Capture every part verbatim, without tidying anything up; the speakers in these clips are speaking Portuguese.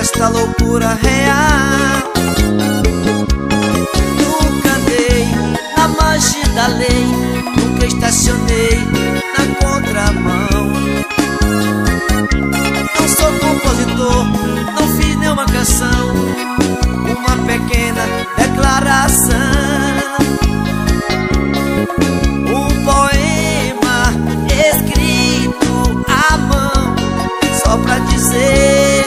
nesta loucura real. Nunca andei na margem da lei, nunca estacionei na contramão. Não sou compositor, não fiz nenhuma canção, uma pequena declaração. Um poema escrito à mão, só pra dizer: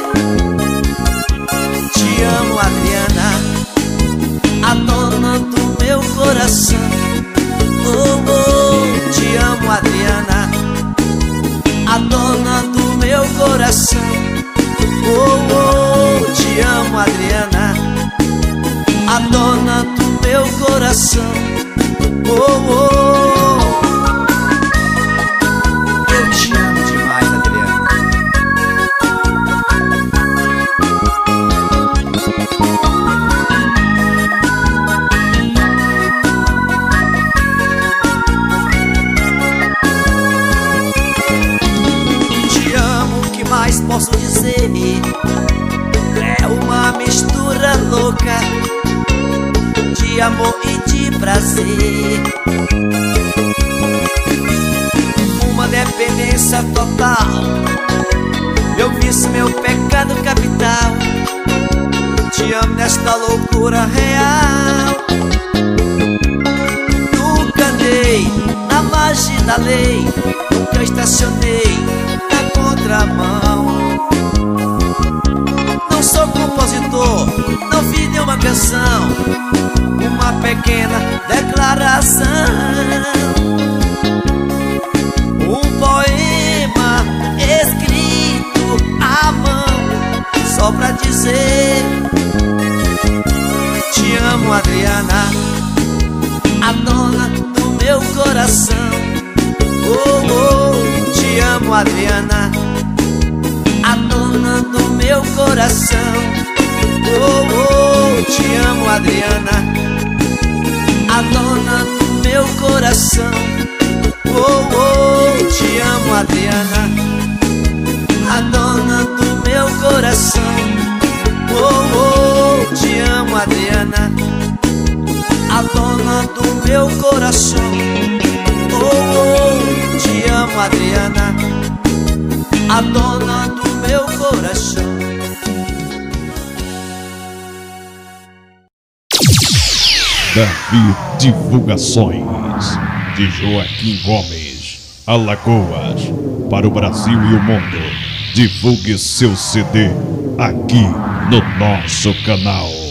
te amo, Adriana, a dona do meu coração. Oh, oh, te amo, Adriana, a dona do meu coração. Oh, oh, te amo, Adriana, a dona do meu coração. Oh, oh, eu te amo demais, Adriana. Te amo, o que mais posso dizer? É uma mistura louca de amor e de prazer, uma dependência total, meu vício, meu pecado capital. Te amo nesta loucura real. Nunca andei na margem da lei, nunca estacionei na contramão. Não sou compositor, não fiz nenhuma canção, uma pequena declaração. Um poema escrito à mão, só pra dizer: te amo, Adriana, a dona do meu coração. Oh, oh, te amo, Adriana, a dona do meu coração. Oh, oh, te amo, Adriana, a dona do meu coração. Oh, oh, te amo, Adriana, a dona do meu coração. Oh, oh, te amo, Adriana, a dona do meu coração. Oh, oh, te amo, Adriana, a dona do meu coração. Davi Divulgações, de Joaquim Gomes, Alagoas, para o Brasil e o mundo. Divulgue seu C D aqui no nosso canal.